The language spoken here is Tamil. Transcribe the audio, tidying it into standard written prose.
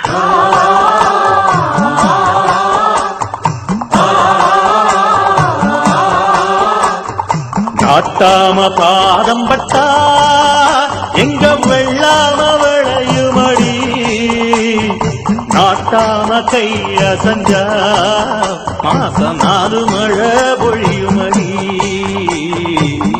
காட்டாம பாதம் பட்டா எங்க வெள்ளாம விளையுமடி, நாட்டாம கைய செஞ்சா மாசம் 4 மழை பொழியுமடி.